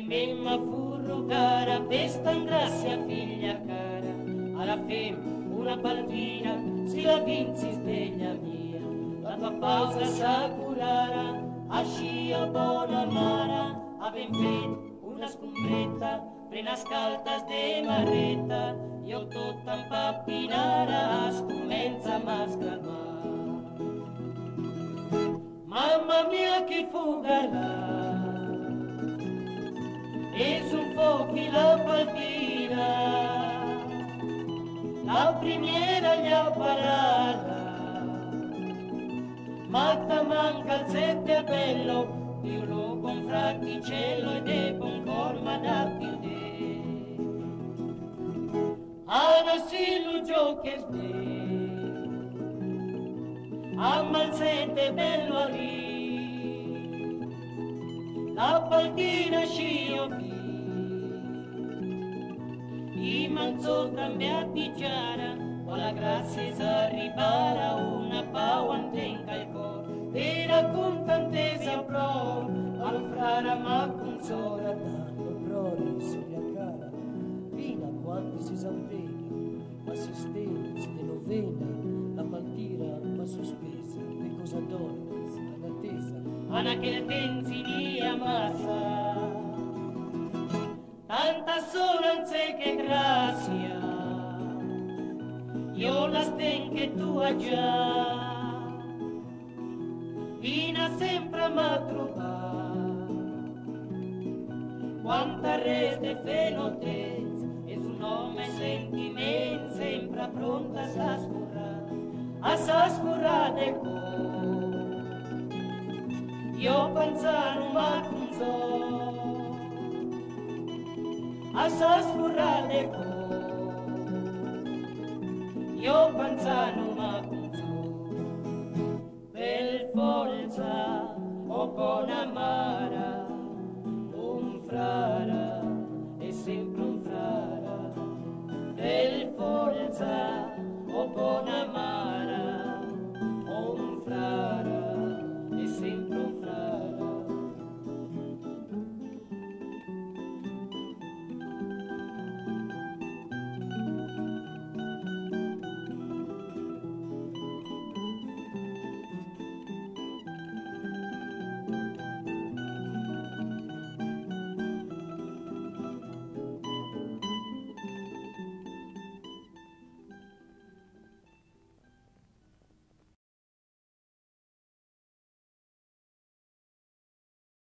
memma furro cara, pesta andrassia figlia cara, alla fem una paltina, si la vinci sveglia mia, la tua pausa sa curara, a scia buona mara, avem fet una scombretta, plena scaltas de marretta, io tutta impappinara, scomenza mascalmar. Mamma mia che fuga là, e sul fuochi la palpina, la primiera gli ha parata, matta manca il sette bello, io lo con fraticello e de con corma da più de. Ana si lo giochi sbè, amma il sette bello a lì, la palchina scio qui, i manzo cambiati giara, o la grazia s'arribara, una pau antenca il cor, per contentesa pro, al frara ma consora, tanto prori sulla cara, fino a quanti si zampeghi, assistenza e novene, la paltira va sospesa, che cosa dorme, in attesa, ana che tenzi ammazza, tanta sonanze che grazia, io la sten che tu hai già, fina sempre m'ha trovato, quanta reste fenotezza, e sul nome sentimento sempre pronta a s'ascurrare del cuore. Io pensare ma consò, a s'ascurrare del cuore. Io pensare ma consò, per forza o con amare.